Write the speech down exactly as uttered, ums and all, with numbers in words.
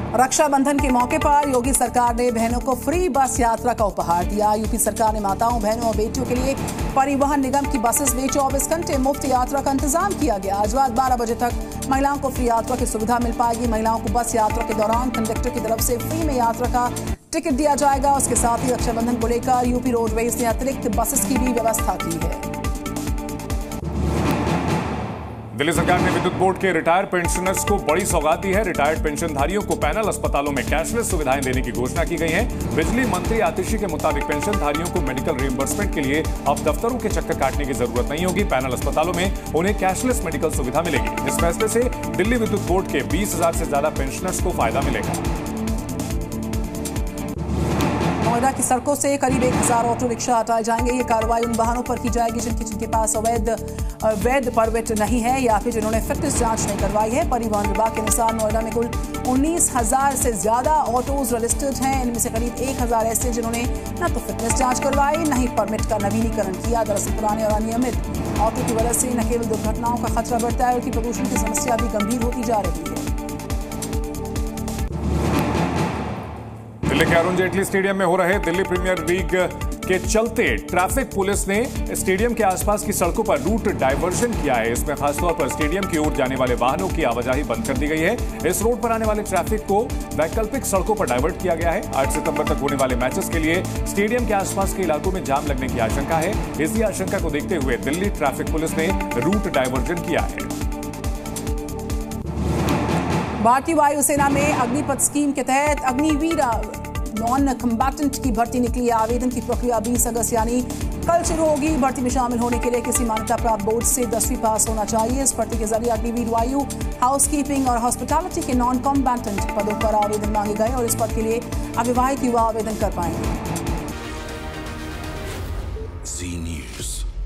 रक्षाबंधन के मौके पर योगी सरकार ने बहनों को फ्री बस यात्रा का उपहार दिया। यूपी सरकार ने माताओं, बहनों और बेटियों के लिए परिवहन निगम की बसेस में चौबीस घंटे मुफ्त यात्रा का इंतजाम किया गया। आज रात बारह बजे तक महिलाओं को फ्री यात्रा की सुविधा मिल पाएगी। महिलाओं को बस यात्रा के दौरान कंडक्टर की तरफ से फ्री में यात्रा का टिकट दिया जाएगा। उसके साथ ही रक्षाबंधन को लेकर यूपी रोडवेज ने अतिरिक्त बसेस की भी व्यवस्था की है। दिल्ली सरकार ने विद्युत बोर्ड के रिटायर्ड पेंशनर्स को बड़ी सौगात दी है। रिटायर्ड पेंशनधारियों को पैनल अस्पतालों में कैशलेस सुविधाएं देने की घोषणा की गई है। बिजली मंत्री आतिशी के मुताबिक पेंशनधारियों को मेडिकल रिइंबर्समेंट के लिए अब दफ्तरों के चक्कर काटने की जरूरत नहीं होगी। पैनल अस्पतालों में उन्हें कैशलेस मेडिकल सुविधा मिलेगी। इस फैसले से दिल्ली विद्युत बोर्ड के बीस हजार से ज्यादा पेंशनर्स को फायदा मिलेगा। नोएडा की सड़कों से करीब एक हजार ऑटो रिक्शा हटाए जाएंगे। ये कार्रवाई उन वाहनों पर की जाएगी जिनकी जिनके पास अवैध वैध परमिट नहीं है या फिर जिन्होंने फिटनेस जांच नहीं करवाई है। परिवहन विभाग के अनुसार नोएडा में कुल उन्नीस हजार से ज्यादा ऑटोज रजिस्टर्ड हैं। इनमें से करीब एक हजार ऐसे जिन्होंने न तो फिटनेस जांच करवाई, न ही परमिट का नवीनीकरण किया। दरअसल पुराने और अनियमित ऑटो की वजह से न केवल दुर्घटनाओं का खतरा बढ़ता है बल्कि प्रदूषण की समस्या भी गंभीर होती जा रही है। दिल्ली के अरुण जेटली स्टेडियम में हो रहे दिल्ली प्रीमियर लीग के चलते ट्रैफिक पुलिस ने स्टेडियम के आसपास की सड़कों पर रूट डायवर्जन किया है। इसमें खासतौर पर स्टेडियम की ओर जाने वाले वाहनों की आवाजाही बंद कर दी गई है। इस रोड पर आने वाले ट्रैफिक को वैकल्पिक सड़कों पर डाइवर्ट किया गया है। आठ सितंबर तक होने वाले मैचेस के लिए स्टेडियम के आसपास के इलाकों में जाम लगने की आशंका है। इसी आशंका को देखते हुए दिल्ली ट्रैफिक पुलिस ने रूट डायवर्जन किया है। भारतीय वायुसेना में अग्निपथ स्कीम के तहत अग्निवीर नॉन कम्बैटेंट की भर्ती निकली है। आवेदन की प्रक्रिया बीस अगस्त यानी कल शुरू होगी। भर्ती में शामिल होने के लिए किसी मान्यता प्राप्त बोर्ड से दसवीं पास होना चाहिए। इस भर्ती के जरिए अग्निवीर वायु, हाउसकीपिंग और हॉस्पिटैलिटी के नॉन कम्बैटेंट पदों पर आवेदन मांगे गए और इस पद के लिए अविवाहित युवा आवेदन कर पाएंगे। Zee news.